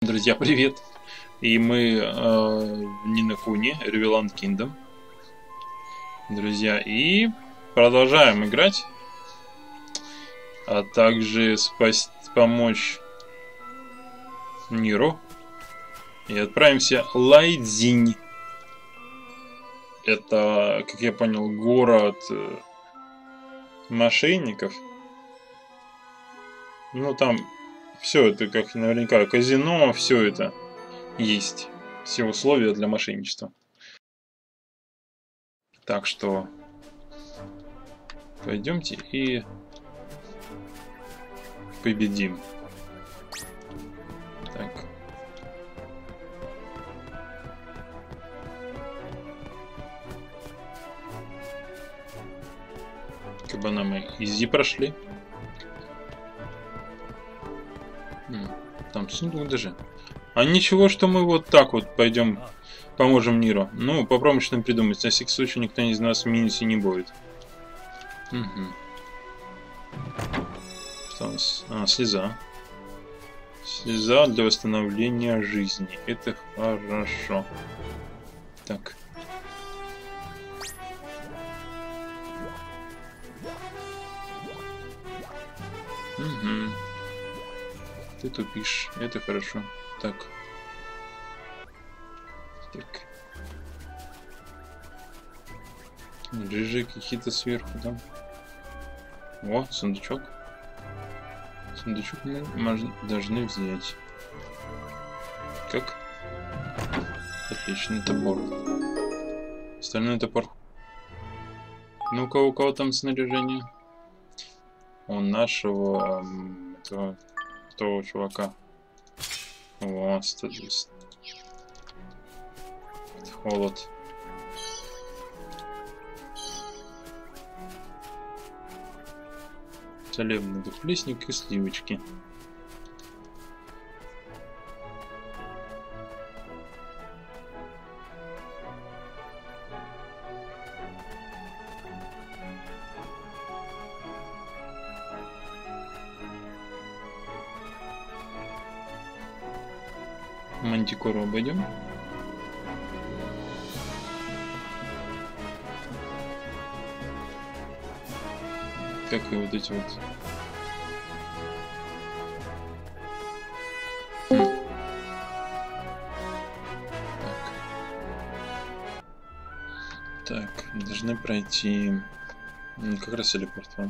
Друзья, привет! И мы в Нинокуне, Ревеланд Кингдом. Друзья, и продолжаем играть. А также помочь Ниру. И отправимся в Лайдзинь. Это, как я понял, город мошенников. Ну там все это, как наверняка, казино, все это есть. Все условия для мошенничества. Так что пойдемте и победим. Так. Кабана мы изи прошли. Там сундук даже. А ничего, что мы вот так вот пойдем, поможем Ниру. Ну, попробуем что-нибудь придумать. На всякий случай никто из нас в минусе не будет. Угу. Что у нас? Слеза. Слеза для восстановления жизни. Это хорошо. Так. Угу. Ты тупишь. Это хорошо. Так. Так. Рыжие какие-то сверху там. О, сундучок. Сундучок мы должны взять. Как? Отличный топор. Стальной топор. Ну-ка, у кого там снаряжение? У нашего того чувака. О, 110. Холод. Целебный двухлистник и сливочки. Мантикору обойдем. Как и вот эти вот. Так, должны пройти. Как раз телепорт вам.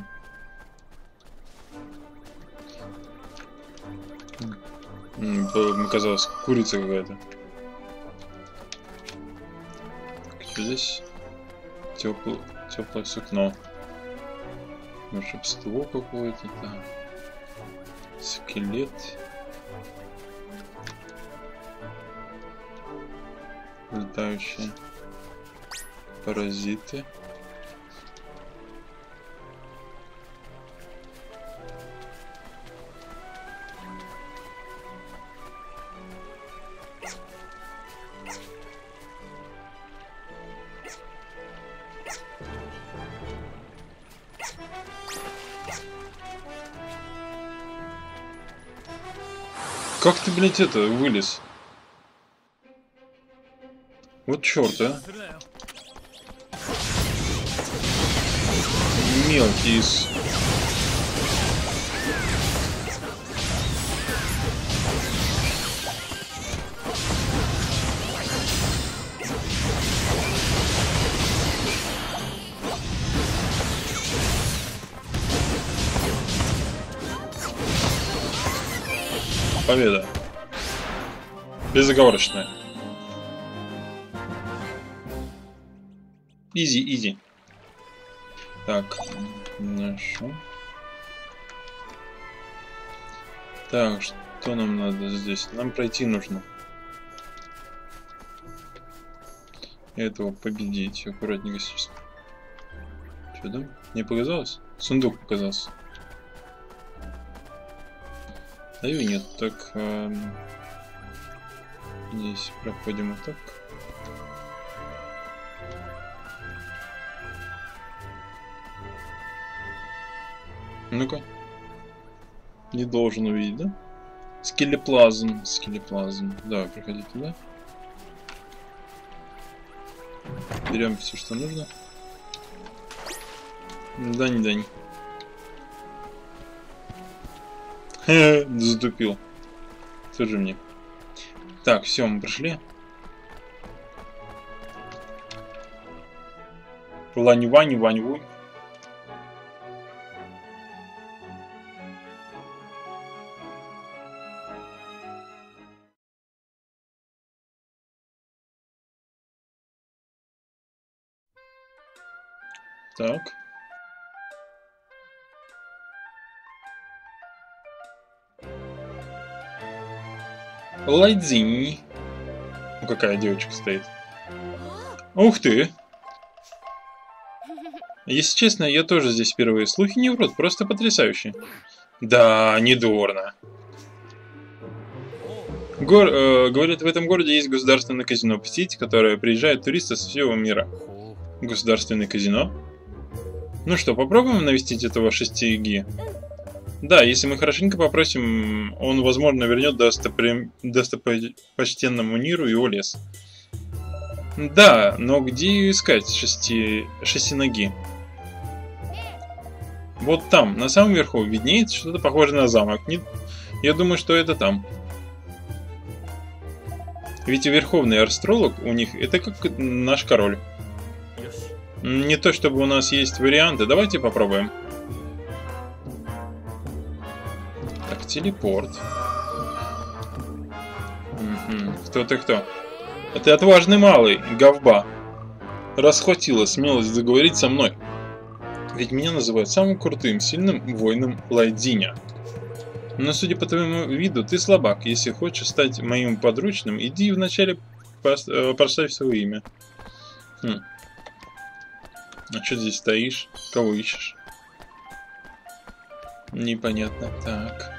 Мне казалось, курица какая-то. Что здесь? Теплое сукно. Волшебство какое-то, да. Скелет. Летающие паразиты. Как ты, блядь, это вылез? Вот черт, а. Мелкий из... Победа. Безоговорочная. Изи, изи. Так, хорошо. Так, что нам надо здесь? Нам пройти нужно. Этого победить. Аккуратненько сейчас. Что там? Мне показалось? Сундук показался. Да и нет, так здесь проходим вот так. Ну-ка. Не должен увидеть, да? Скелеплазм. Скелеплазм. Давай, приходи туда. Берем все, что нужно. Дань, дань. Затупил. Тоже мне. Так, все, мы прошли. Лань-вань, вань-вунь. Так. Лайдзинь. Ну, какая девочка стоит. Ух ты! Если честно, я тоже здесь впервые. Слухи не врут, просто потрясающе. Да, недурно. Говорят, в этом городе есть государственное казино, посетить, которое приезжают туристы со всего мира. Государственное казино? Ну что, попробуем навестить этого шестиги? Да, если мы хорошенько попросим, он, возможно, вернет достопочтенному Ниру его лес. Да, но где ее искать, шестиноги? Вот там, на самом верху, виднеется что-то похожее на замок. Я думаю, что это там. Ведь верховный астролог у них это как наш король. Не то чтобы у нас есть варианты, давайте попробуем. Так, телепорт. Кто ты кто? Ты отважный малый, Гавба. Расхватила смелость заговорить со мной. Ведь меня называют самым крутым, сильным воином Лайдзиня. Но судя по твоему виду, ты слабак. Если хочешь стать моим подручным, иди вначале поставь свое имя. А что здесь стоишь? Кого ищешь? Непонятно. Так.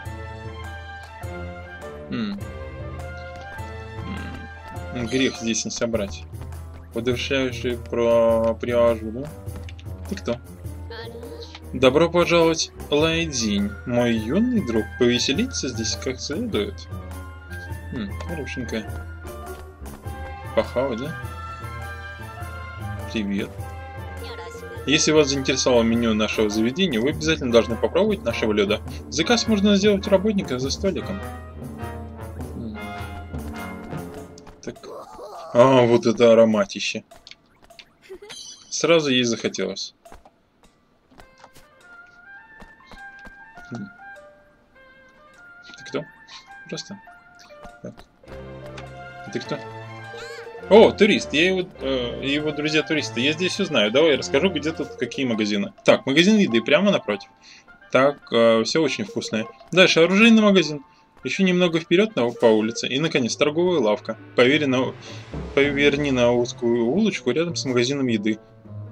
Грех здесь не собрать. Подушающий про пряжу, да? Ты кто? Добро пожаловать, Лайдзинь, мой юный друг. Повеселиться здесь как следует. Хорошенькая. Пахава, да? Привет. Если вас заинтересовало меню нашего заведения, вы обязательно должны попробовать наше блюдо. Заказ можно сделать у работника за столиком. Так. А, вот это ароматище. Сразу ей захотелось. Ты кто? Просто. Так. Ты кто? О, турист. Я его друзья-туристы. Я здесь все знаю. Давай расскажу, где тут какие магазины. Так, магазин еды прямо напротив. Так, все очень вкусное. Дальше оружейный магазин. Еще немного вперед по улице. И, наконец, торговая лавка. Поверни на узкую улочку рядом с магазином еды.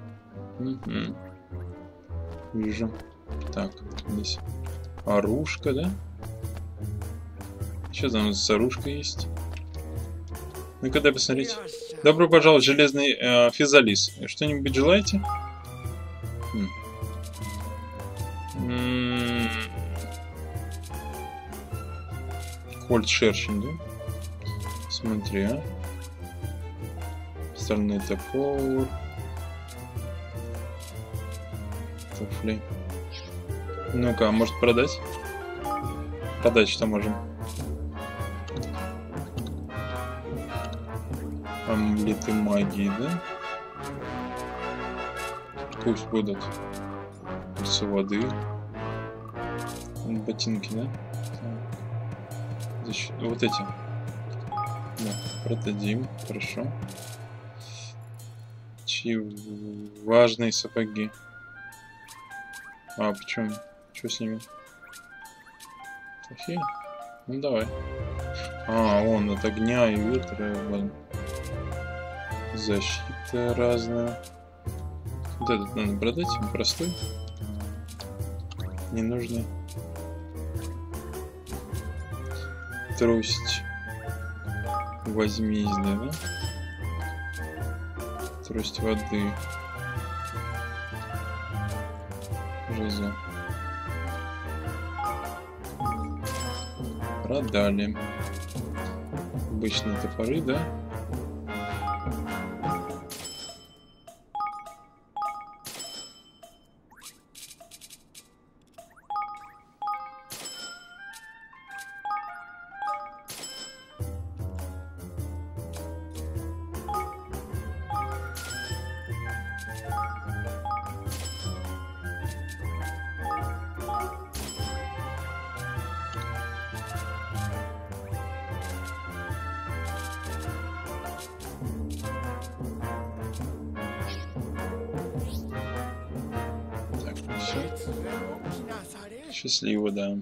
Вижу. Так, здесь оружка, да? Что там за оружка есть? Ну-ка, дай посмотреть. Добро пожаловать, железный физалис. Что-нибудь желаете? Кольт шершень, да? Смотри, а. Стальной топор. Туфли. Ну-ка, а может продать? Продать что можем? Амулеты магии, да? Пусть будут. Курсы воды. Ботинки, да? Вот эти. Да, продадим. Хорошо. Важные сапоги. А, почему? Что с ними? Плохие? Ну давай. А, он от огня и ветра. Защита разная. Вот этот надо продать, он простой. Не нужно. Трость. Возмездие, да? Трость воды. Жиза. Продали. Обычные топоры, да? Счастливо, да.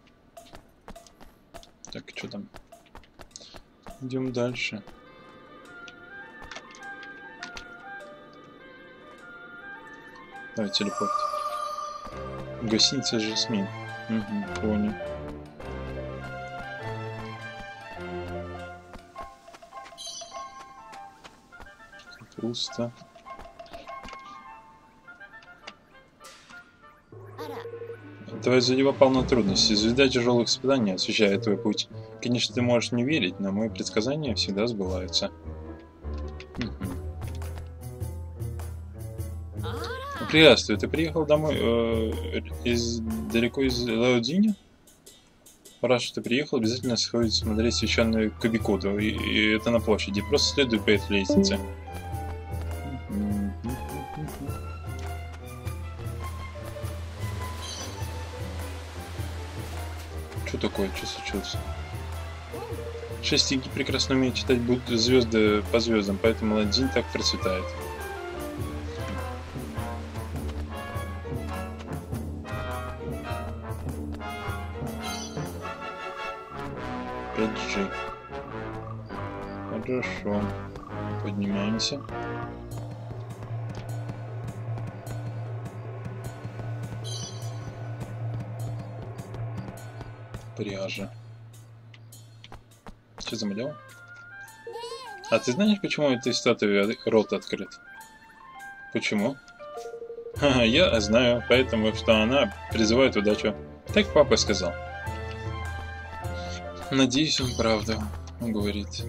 Так, что там? Идем дальше. Давай, телепорт. Гостиница Жасмин. Угу, понял. Пусто. Твоя судьба полна трудностей. Звезда тяжелых испытаний освещает твой путь. Конечно, ты можешь не верить, но мои предсказания всегда сбываются. Приветствую, ты приехал домой далеко из Лаодзиня? Раз что ты приехал, обязательно сходить смотреть священную Кубикоду. И это на площади. Просто следуй по этой лестнице. Что такое? Что случилось? Шестики прекрасно умеют читать звезды по звездам, поэтому Лаодзинь так процветает. Хорошо. Поднимаемся. Пряжа. Что замолел? А ты знаешь, почему этой статуи рот открыт? Почему? Ха-ха, я знаю, поэтому что она призывает удачу. Так папа сказал. Надеюсь, он правду говорит.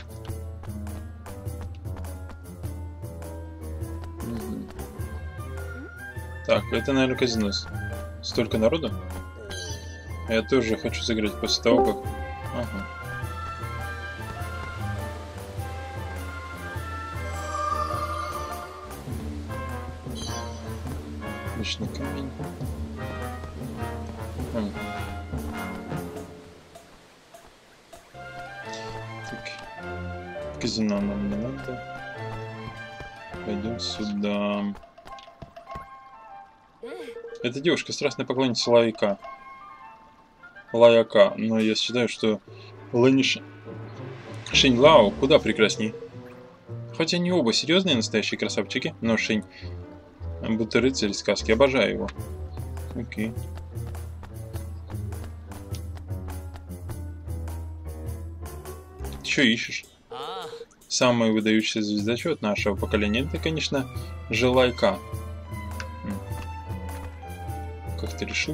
Так, это, наверное, казино. Столько народу? Я тоже хочу сыграть после того, как... Ага. Личный камень. Так. Казино нам не надо. Пойдем сюда. Эта девушка страстная поклонница Лаяка, но я считаю, что Шень Лао куда прекрасней. Хотя они оба серьезные настоящие красавчики, но Шень будто рыцарь сказки, обожаю его. Окей. Что ищешь? Самый выдающийся звездочет нашего поколения, это, конечно, Желайка. Как ты решил?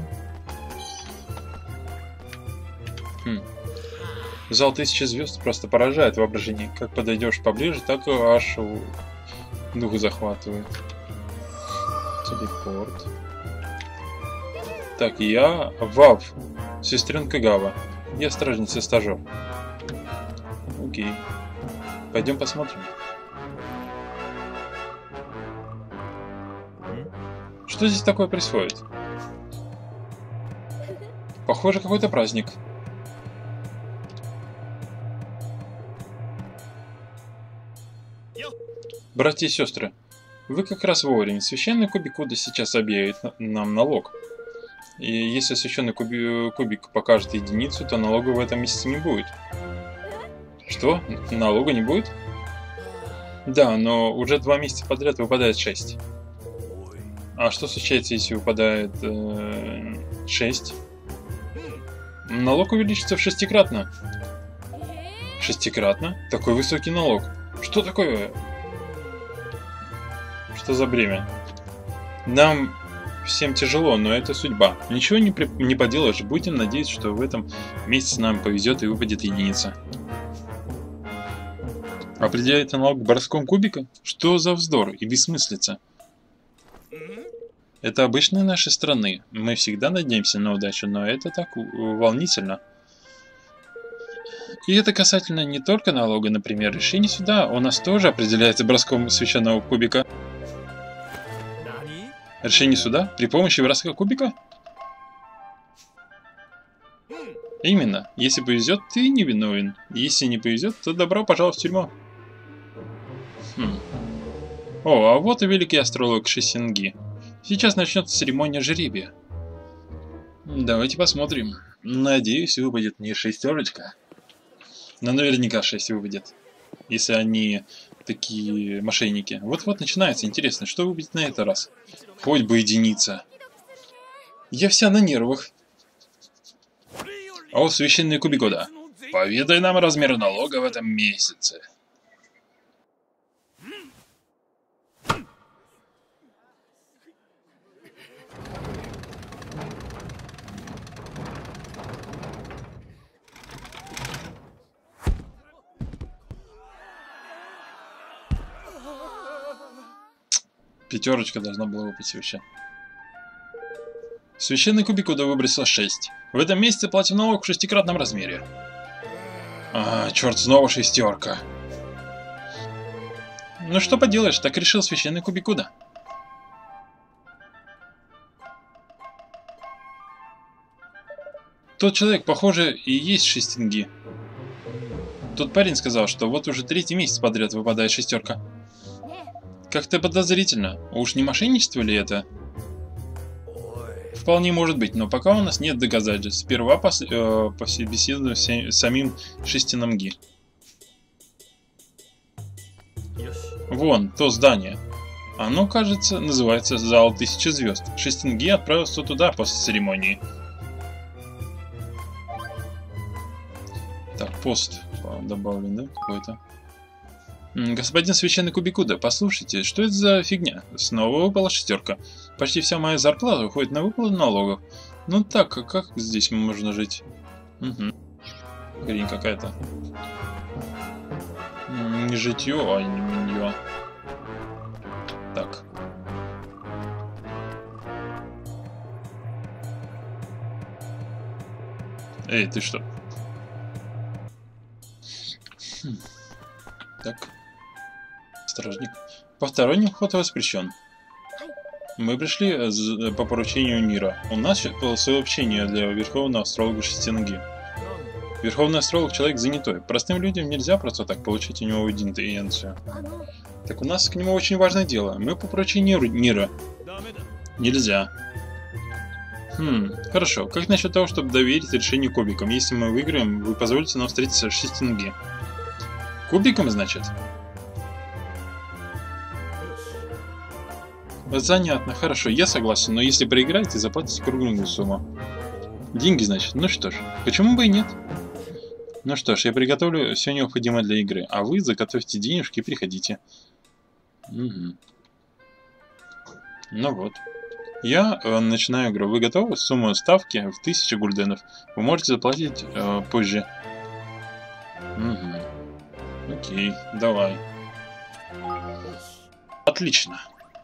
Зал 1000 звезд просто поражает воображение. Как подойдешь поближе, так и аж дух захватывает. Телепорт. Так, я Вав, сестренка Гава. Я стражница стажер. Окей. Пойдем посмотрим. Что здесь такое происходит? Похоже, какой-то праздник. Братья и сестры, вы как раз вовремя. Священный Кубикода сейчас объявит нам налог. И если священный кубик покажет единицу, то налога в этом месяце не будет. Что? Налога не будет? Да, но уже 2 месяца подряд выпадает 6. А что случается, если выпадает 6? Налог увеличится в 6-кратно. 6-кратно? Такой высокий налог. Что такое? Что за бремя? Нам всем тяжело, но это судьба. Ничего не поделаешь, будем надеяться, что в этом месяце нам повезет и выпадет единица. Определяет аналог броском кубика? Что за вздор и бессмыслица? Это обычные наши страны. Мы всегда надеемся на удачу, но это так волнительно. И это касательно не только налога, например, решение суда у нас тоже определяется броском священного кубика. Решение суда при помощи броска кубика? Именно. Если повезет, ты не виновен. Если не повезет, то добро пожаловать в тюрьму. О, а вот и великий астролог Шисинги. Сейчас начнется церемония жеребия. Давайте посмотрим. Надеюсь, выпадет не шестерочка. Но наверняка 6 выпадет. Если они такие мошенники. Вот-вот начинается. Интересно, что выпадет на этот раз? Хоть бы единица. Я вся на нервах. О, священный кубик года. Поведай нам размер налога в этом месяце. Пятерочка должна была выпасть вообще. Священный кубик года выбросил 6. В этом месяце платим налог в 6-кратном размере. Черт, снова шестерка. Ну что поделаешь, так решил священный кубик года. Тот человек, похоже, и есть Шисинги. Тот парень сказал, что вот уже 3-й месяц подряд выпадает шестерка. Как-то подозрительно. Уж не мошенничество ли это? Вполне может быть, но пока у нас нет доказательств. Сперва побеседуем с самим Шисинги. Вон, то здание. Оно, кажется, называется Зал 1000 звезд. Шисинги отправился туда после церемонии. Так, пост добавлен, да, какой-то? Господин священный кубик года, послушайте, что это за фигня? Снова выпала шестерка. Почти вся моя зарплата уходит на выплату налогов. Ну так, как здесь можно жить? Хрень какая-то. Не житье, а не минье. Так. Эй, ты что? Так. Стражник. Посторонний вход воспрещен. Мы пришли по поручению Нира. У нас было сообщение для Верховного Астролога Шисинги. Верховный Астролог — человек занятой. Простым людям нельзя просто так получить у него аудиенцию. Так у нас к нему очень важное дело. Мы по поручению Нира. Нельзя. Хорошо. Как насчет того, чтобы доверить решение кубикам? Если мы выиграем, вы позволите нам встретиться с Шисинги. Кубиком, значит? Занятно, хорошо, я согласен, но если проиграете, заплатите круглую сумму. Деньги, значит? Ну что ж, почему бы и нет? Ну что ж, я приготовлю все необходимое для игры, а вы заготовьте денежки и приходите. Ну вот. Я начинаю игру. Вы готовы? Сумма ставки в 1000 гульденов. Вы можете заплатить позже. Окей, давай. Отлично.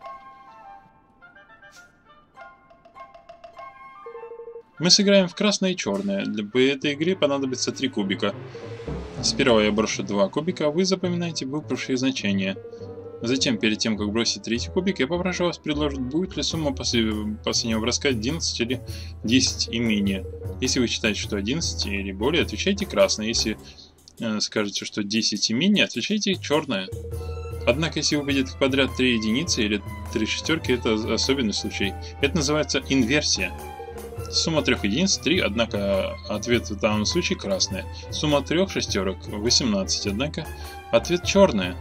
Мы сыграем в красное и черное. Для этой игры понадобится 3 кубика. Сперва я брошу 2 кубика, а вы запоминаете выпавшие значения. Затем, перед тем, как бросить 3-й кубик, я попрошу вас предложить, будет ли сумма после последнего броска 11 или 10 и менее. Если вы считаете, что 11 или более, отвечайте красное. Если скажете, что 10 и менее, отвечайте черное. Однако, если выпадет подряд 3 единицы или 3 шестерки, это особенный случай. Это называется инверсия. Сумма 3 единиц 3, однако ответ в данном случае красная. Сумма 3 шестерок 18, однако ответ черная.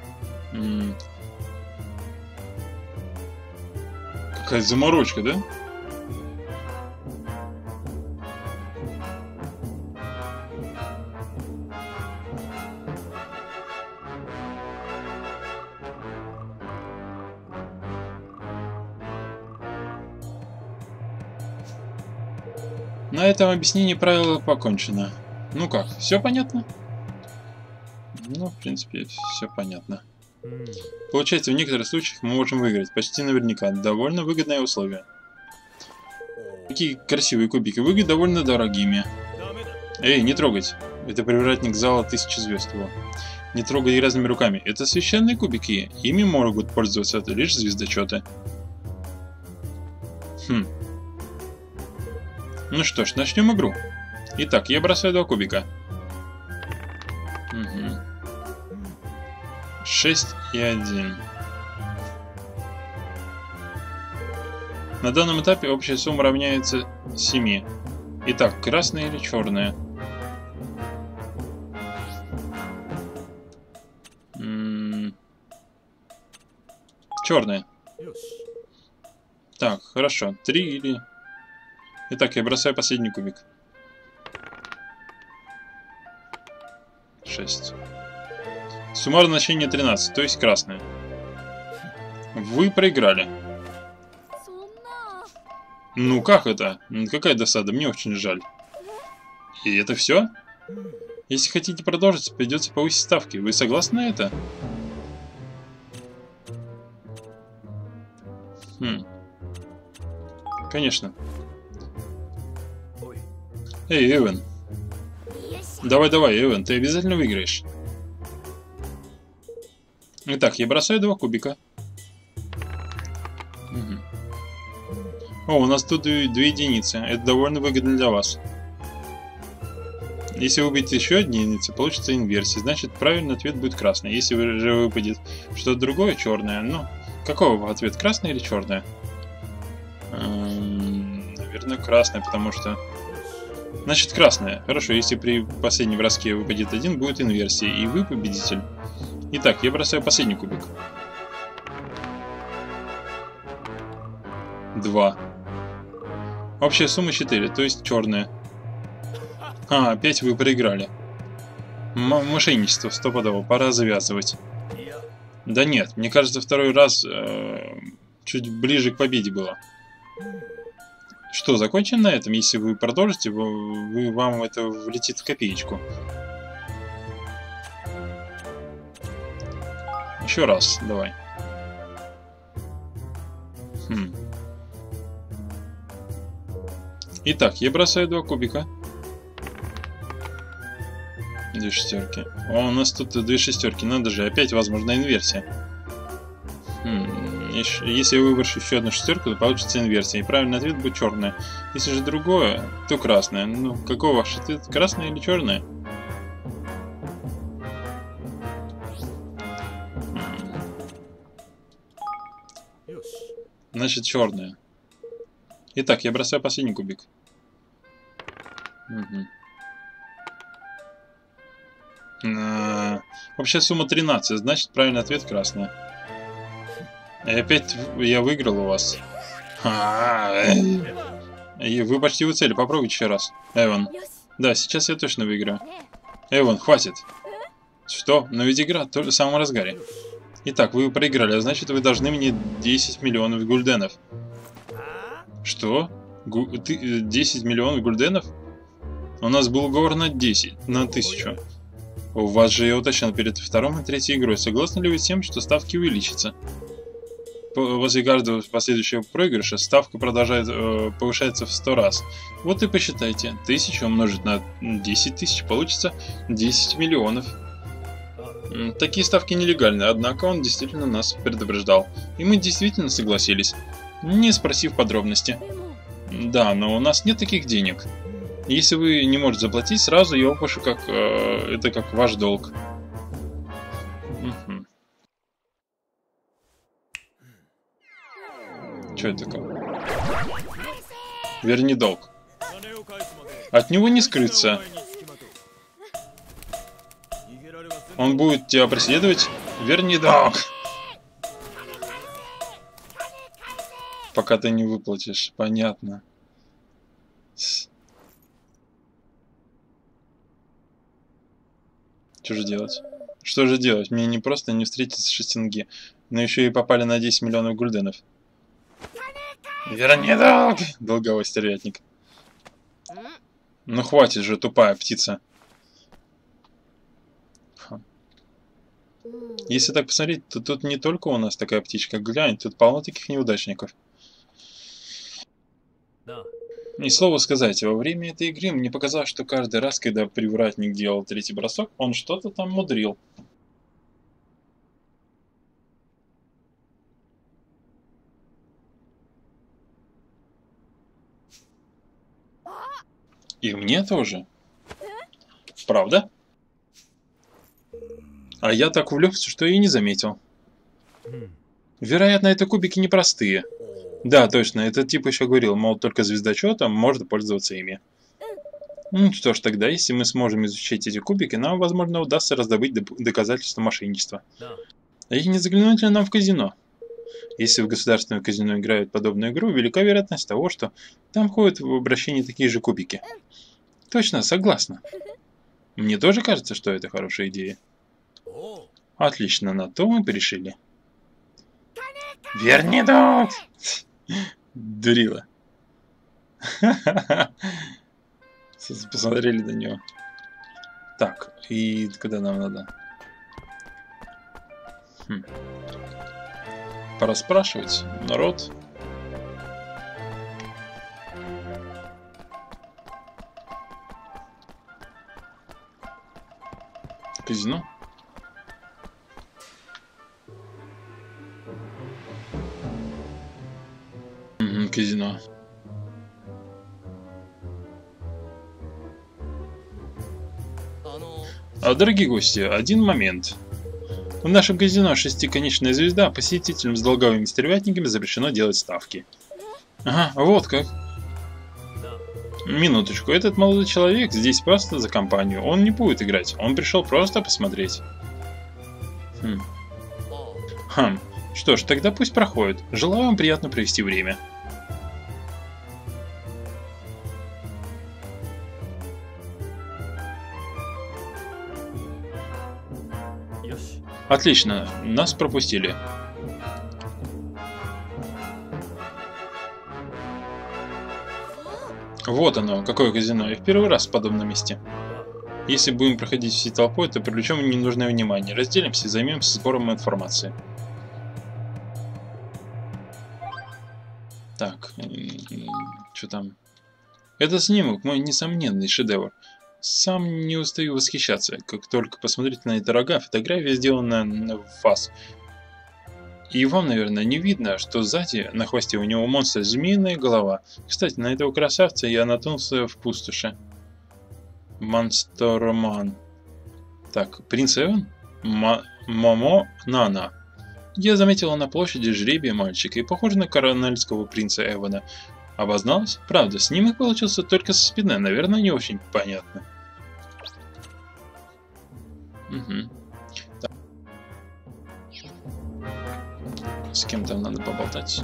Какая заморочка, да? На этом объяснение правила покончено. Ну как, все понятно? Ну, в принципе, все понятно. Получается, в некоторых случаях мы можем выиграть. Почти наверняка. Довольно выгодные условия. Такие красивые кубики выглядят довольно дорогими. Эй, не трогать. Это привратник зала 1000 звезд его. Не трогай грязными руками. Это священные кубики. Ими могут пользоваться лишь звездочеты. Ну что ж, начнем игру. Итак, я бросаю 2 кубика. 6 и 1. На данном этапе общая сумма равняется 7. Итак, красная или черная? Черная. Так, хорошо. 3 или... Итак, я бросаю последний кубик. 6. Суммарное значение 13, то есть красная. Вы проиграли. Ну как это? Какая досада, мне очень жаль. И это все? Если хотите продолжить, придется повысить ставки. Вы согласны на это? Конечно. Эй, Эван. Давай, Эван, ты обязательно выиграешь. Итак, я бросаю 2 кубика. О, у нас тут 2 единицы. Это довольно выгодно для вас. Если вы убьете еще 1 единицу, получится инверсия. Значит, правильный ответ будет красный. Если же выпадет что-то другое, черное. Ну, какого ответ, красный или черное? Наверное, красное, потому что... Значит, красное. Хорошо, если при последнем броске выпадет 1, будет инверсия, и вы победитель. Итак, я бросаю последний кубик. 2. Общая сумма 4, то есть черная. Опять вы проиграли. Мошенничество стопудово, пора завязывать. Да нет, мне кажется, второй раз чуть ближе к победе было. Что, закончим на этом? Если вы продолжите, вам это влетит в копеечку. Еще раз, давай. Итак, я бросаю 2 кубика. 2 шестерки. О, у нас тут 2 шестерки. Надо же, опять возможна инверсия. Если я выброшу еще 1 шестерку, то получится инверсия. И правильный ответ будет черная. Если же другое, то красное. Ну, какой ваш ответ? Красное или черное? Значит, черное. Итак, я бросаю последний кубик. Общая сумма 13, значит, правильный ответ красная. И опять я выиграл у вас. Вы почти у цели, попробуйте еще раз. Эван. Да, сейчас я точно выиграю. Эван, хватит. Что? Но ведь игра в самом разгаре. Итак, вы проиграли, а значит, вы должны мне 10 миллионов гульденов. Что? 10 миллионов гульденов? У нас был уговор на 10, на 1000. У вас же я уточнил перед второй и третьей игрой. Согласны ли вы с тем, что ставки увеличатся? После каждого последующего проигрыша ставка продолжает повышается в 100 раз. Вот и посчитайте. 1000 умножить на 10 тысяч получится 10 миллионов. Такие ставки нелегальны, однако он действительно нас предупреждал. И мы действительно согласились, не спросив подробности. Да, но у нас нет таких денег. Если вы не можете заплатить, сразу я выпишу как это как ваш долг. Что это такое? Верни долг. От него не скрыться. Он будет тебя преследовать. Верни долг. Пока ты не выплатишь. Понятно. Что же делать? Что же делать? Мне не просто не встретиться с Шестинги, но еще и попали на 10 миллионов гульденов. Верни долг! Долговой стервятник. Ну хватит же, тупая птица. Если так посмотреть, то тут не только у нас такая птичка. Глянь, тут полно таких неудачников. И слово сказать, во время этой игры мне показалось, что каждый раз, когда привратник делал третий бросок, он что-то там мудрил. И мне тоже. Правда? А я так увлекся, что и не заметил. Вероятно, это кубики непростые. Да, точно, этот тип еще говорил, мол, только звездочетом можно пользоваться ими. Ну что ж, тогда, если мы сможем изучить эти кубики, нам, возможно, удастся раздобыть доказательства мошенничества. А их не заглянуть ли нам в казино? Если в государственное казино играют подобную игру, велика вероятность того, что там ходят в обращение такие же кубики. Точно, согласна. Мне тоже кажется, что это хорошая идея. Отлично, на то мы порешили. Верни идут! Дурила. Посмотрели на него. Так, и куда нам надо? Пора спрашивать. Народ. Казино. Казино. Дорогие гости, один момент. В нашем казино шестиконечная звезда посетителям с долговыми стервятниками запрещено делать ставки. Ага, вот как. Минуточку, этот молодой человек здесь просто за компанию. Он не будет играть, он пришел просто посмотреть. Что ж, тогда пусть проходит. Желаю вам приятно провести время. Отлично, нас пропустили. Вот оно, какое казино. Я в первый раз в подобном месте. Если будем проходить всей толпой, то привлечем ненужное внимание. Разделимся и займемся сбором информации. Так, что там? Это снимок, мой несомненный шедевр. Сам не устаю восхищаться, как только посмотрите на эти рога, фотография сделана в фас. И вам, наверное, не видно, что сзади на хвосте у него монстра змеиная голова. Кстати, на этого красавца я наткнулся в пустоши. Монстроман. Так, принц Эван? Момо Нана. Я заметила на площади жребия мальчика и похоже на коронельского принца Эвана. Обозналась? Правда, снимок получился только со спины, наверное, не очень понятно. Угу. Так. С кем там надо поболтать?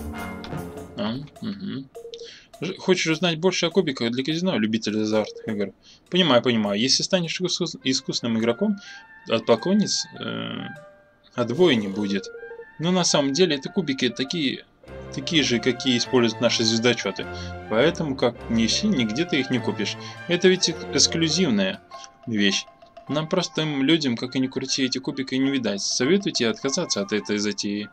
Угу. Хочешь узнать больше о кубиках для казино, любитель азартных игр? Понимаю, понимаю. Если станешь искусным игроком, от поклонниц отбоя не будет. Но на самом деле это кубики такие же, какие используют наши звездочеты. Поэтому, как ни ищи, нигде ты их не купишь. Это ведь эксклюзивная вещь. Нам простым людям, как и ни крути, эти кубики не видать. Советуйте отказаться от этой затеи.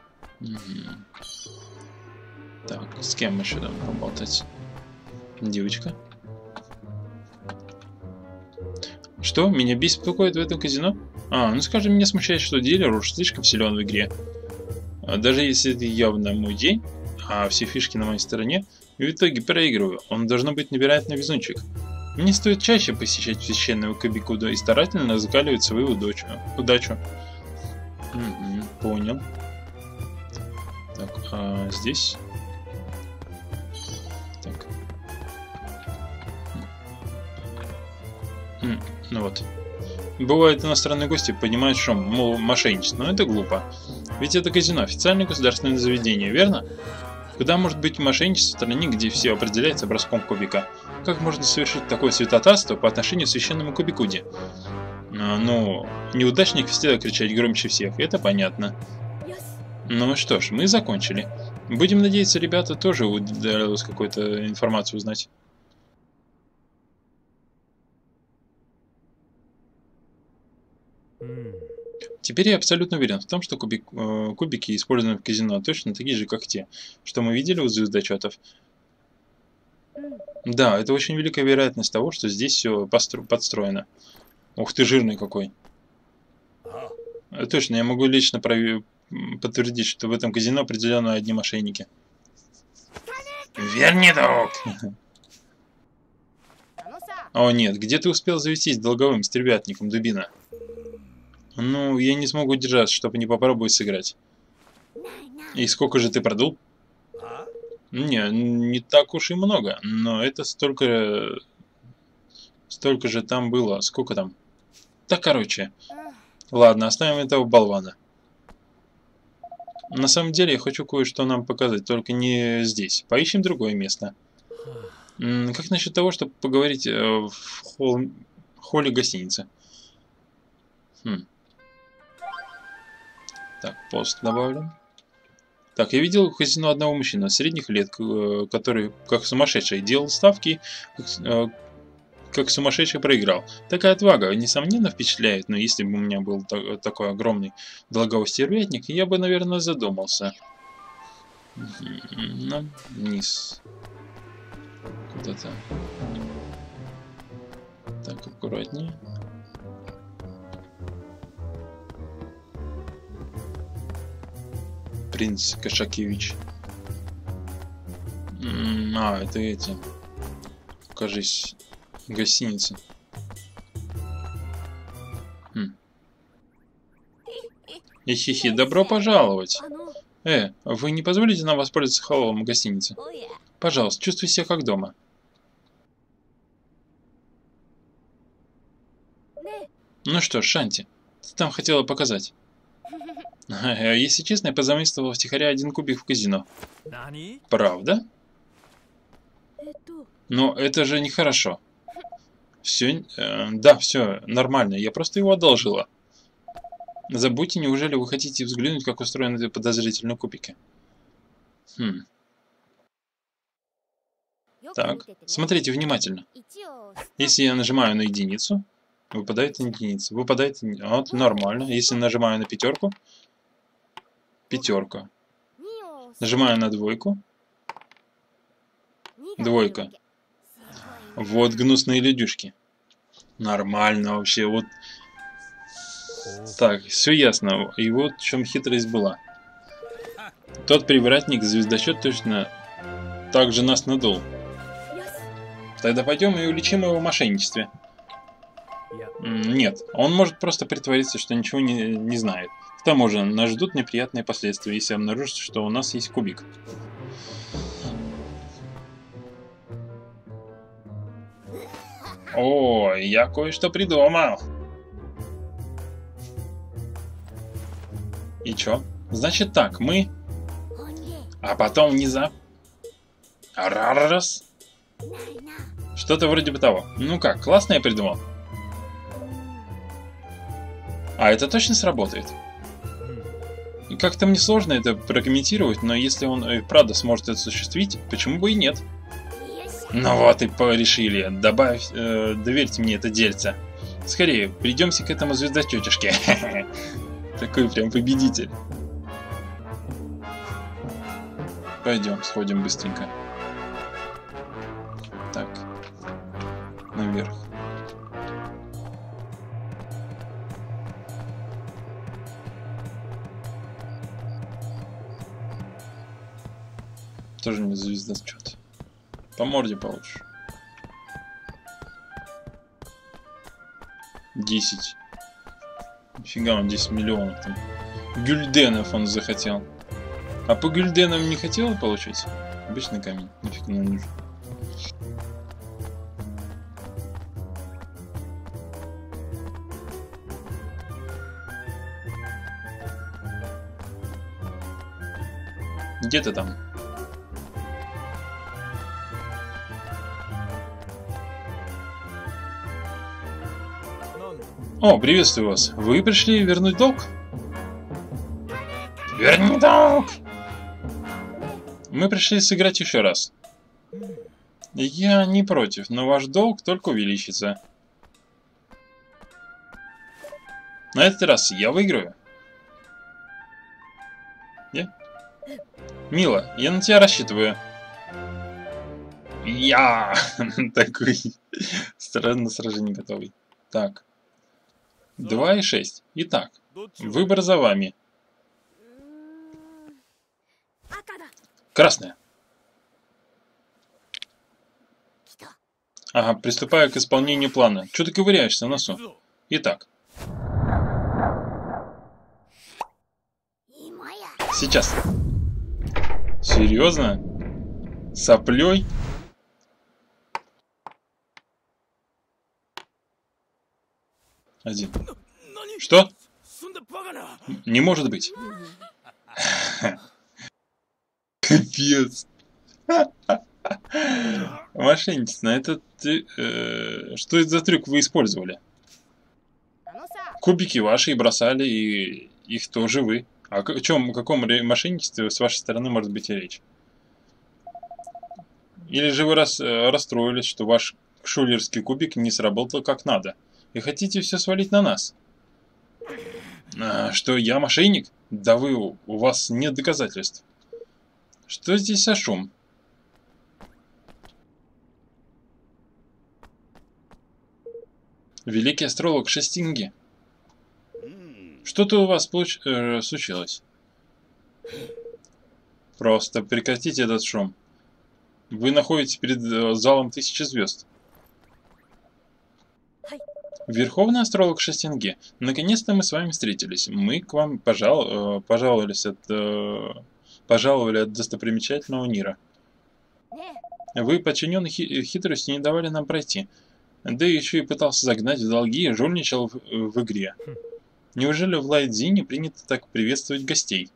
Так, с кем еще там поболтать? Девочка. Что? Меня беспокоит в этом казино? Ну скажи, меня смущает, что дилер уж слишком силен в игре. Даже если это явно мой день, а все фишки на моей стороне, в итоге проигрываю. Он, должно быть, набирает на везунчик. Мне стоит чаще посещать священную Кабикуду и старательно закаливать свою удачу. Понял. Так, а здесь? Так. Ну вот. Бывают иностранные гости, понимают шум, мол, мошенничество, но это глупо. Ведь это казино, официальное государственное заведение, верно? Куда может быть мошенничество в стране, где все определяется броском кубика? Как можно совершить такое святотатство по отношению к священному Кубикуде? Ну, неудачник всегда кричать громче всех, это понятно. Ну что ж, мы закончили. Будем надеяться, ребята тоже удалось какую-то информацию узнать. Теперь я абсолютно уверен в том, что кубики, используемые в казино, точно такие же, как те, что мы видели у звездочетов. Да, это очень великая вероятность того, что здесь все подстроено. Ух ты, жирный какой. Точно, я могу лично подтвердить, что в этом казино определенно одни мошенники. Верни долг! О нет, где ты успел завестись долговым стервятником, дубина? Ну, я не смогу удержаться, чтобы не попробовать сыграть. И сколько же ты продул? Не так уж и много, но это столько же там было. Сколько там? Да, короче. Ладно, оставим этого болвана. На самом деле я хочу кое-что нам показать, только не здесь. Поищем другое место. Как насчет того, чтобы поговорить в холле гостиницы? Так, пост добавлю. Так, я видел в казино одного мужчину средних лет, который, как сумасшедший, делал ставки, как сумасшедший проиграл. Такая отвага, несомненно, впечатляет, но если бы у меня был такой огромный долговой стервятник, я бы, наверное, задумался. Ну, вниз. Куда-то. Так, аккуратнее. Принц Кошакевич. Это эти. Кажись, гостиница. Хи-хи, добро пожаловать. Вы не позволите нам воспользоваться холлом гостиницы? Пожалуйста, чувствуй себя как дома. Ну что ж, Шанти, ты там хотела показать. Если честно, я позаимствовал втихаря один кубик в казино. Правда? Но это же нехорошо. Все, да, все нормально, я просто его одолжила. Забудьте, неужели вы хотите взглянуть, как устроены эти подозрительные кубики? Так, смотрите внимательно. Если я нажимаю на единицу, выпадает единица. Выпадает... Вот, нормально. Если нажимаю на пятерку, пятерка. Нажимаю на двойку, двойка. Вот гнусные людюшки. Нормально вообще. Вот. Так, все ясно. И вот в чем хитрость была. Тот привратник звездочет точно так же нас надул. Тогда пойдем и уличим его в мошенничестве. Нет, он может просто притвориться, что ничего не знает. К тому же, нас ждут неприятные последствия, если обнаружится, что у нас есть кубик. О, я кое-что придумал. И чё? Значит так, мы... А потом внезапно... Раз. Что-то вроде бы того. Ну как, классно я придумал? А это точно сработает? Как-то мне сложно это прокомментировать, но если он правда сможет это осуществить, почему бы и нет? Ну вот и порешили. Доверьте мне это дельце. Скорее, придемся к этому звездочетишке. Такой прям победитель. Пойдем, сходим быстренько. Так. Наверх. Тоже не звездочет. По морде получишь. 10. Нифига он 10 миллионов там. Гюльденов он захотел. А по гюльденам не хотел получить? Обычный камень. Нафиг нам нужен. Где ты там? О, приветствую вас. Вы пришли вернуть долг? Верни долг! Мы пришли сыграть еще раз. Я не против, но ваш долг только увеличится. На этот раз я выиграю. Я? Мила, я на тебя рассчитываю. Я такой странно сражение готовый. Так. 2,6. Итак, выбор за вами. Красная. Ага, приступаю к исполнению плана. Чё ты ковыряешься в носу? Итак. Сейчас. Серьезно? Соплей? Один. Что? Не может быть. Капец. Мошенничество, это ты... что это за трюк вы использовали? Кубики ваши и бросали, и их тоже вы. О каком мошенничестве с вашей стороны может быть и речь? Или же вы расстроились, что ваш шулерский кубик не сработал как надо, и хотите все свалить на нас? Что я мошенник? Да у вас нет доказательств. Что здесь за шум? Великий астролог Шестинги. Что-то у вас случилось. Просто прекратите этот шум. Вы находитесь перед залом 1000 звезд. Верховный астролог Шестинги. Наконец-то мы с вами встретились. Мы к вам пожаловали от достопримечательного Нира. Вы, подчиненный хитростью, не давали нам пройти. Да еще и пытался загнать в долги и жульничал в игре. Неужели в Лайдзине принято так приветствовать гостей?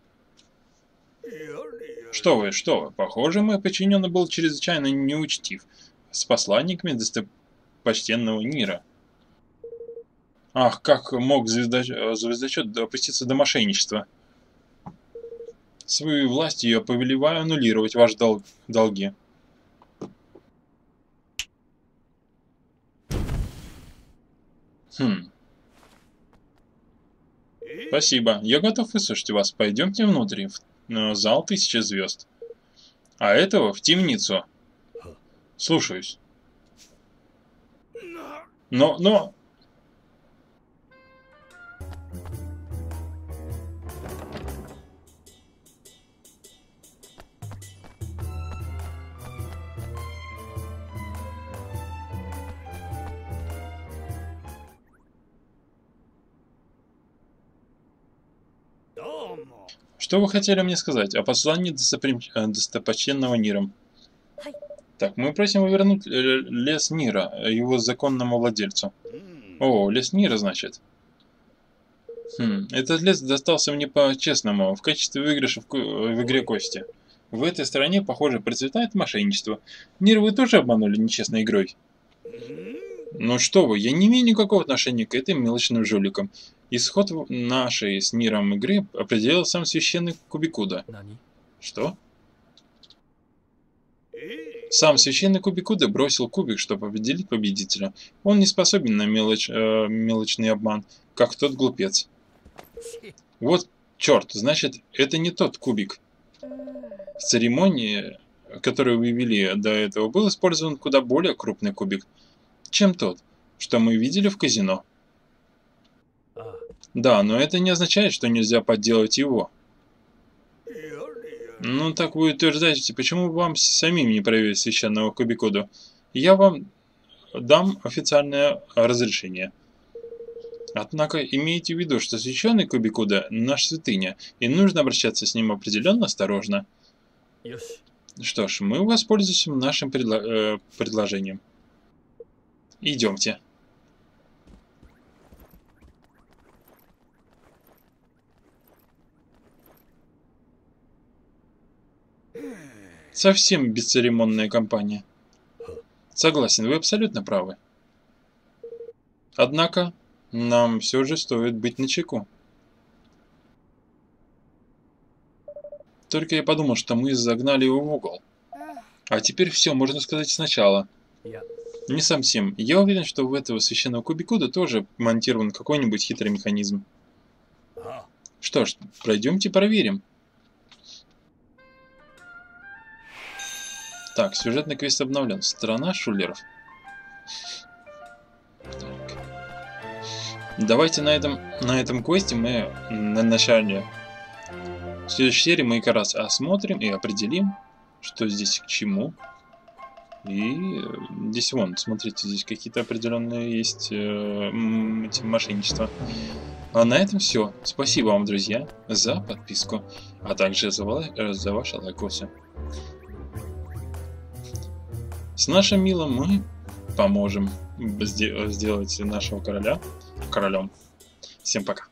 Что вы, похоже, мой подчиненный был чрезвычайно неучтив с посланниками достопочтенного Нира. Ах, как мог звездочет допуститься до мошенничества? Своей властью я повелеваю аннулировать ваши долги. Спасибо, я готов выслушать вас. Пойдемте внутрь, в зал 1000 звезд. А этого в темницу. Слушаюсь. Но... Что вы хотели мне сказать о послании достопочтенного Нира? Так, мы просим вернуть лес Нира, его законному владельцу. О, лес Нира, значит. Этот лес достался мне по-честному, в качестве выигрыша в игре кости. В этой стране, похоже, процветает мошенничество. Нир вы тоже обманули нечестной игрой? Ну что вы, я не имею никакого отношения к этим мелочным жуликам. Исход нашей с Ниром игры определил сам священный Кубикуда. Что? Сам священный Кубикуда бросил кубик, чтобы определить победителя. Он не способен на мелочный обман, как тот глупец. Вот черт, значит, это не тот кубик. В церемонии, которую вы вели до этого, был использован куда более крупный кубик, чем тот, что мы видели в казино. Да, но это не означает, что нельзя подделать его. Ну, так вы утверждаете, почему бы вам самим не проверить священного Кубикуду? Я вам дам официальное разрешение. Однако имейте в виду, что священный Кубикуда – наша святыня, и нужно обращаться с ним определенно осторожно. Что ж, мы воспользуемся нашим предложением. Идемте. Совсем бесцеремонная компания. Согласен, вы абсолютно правы. Однако, нам все же стоит быть начеку. Только я подумал, что мы загнали его в угол. А теперь все, можно сказать, сначала. Не совсем. Я уверен, что в этого священного кубикода тоже монтирован какой-нибудь хитрый механизм. Что ж, пройдемте проверим. Так, сюжетный квест обновлен. Страна шулеров. Так. Давайте на этом квесте мы на начале в следующей серии мы как раз осмотрим и определим, что здесь к чему. И здесь вон, смотрите, здесь какие-то определенные есть мошенничества. А на этом все. Спасибо вам, друзья, за подписку, а также за ваши лайкосы. С нашим милым мы поможем сделать нашего короля королем. Всем пока.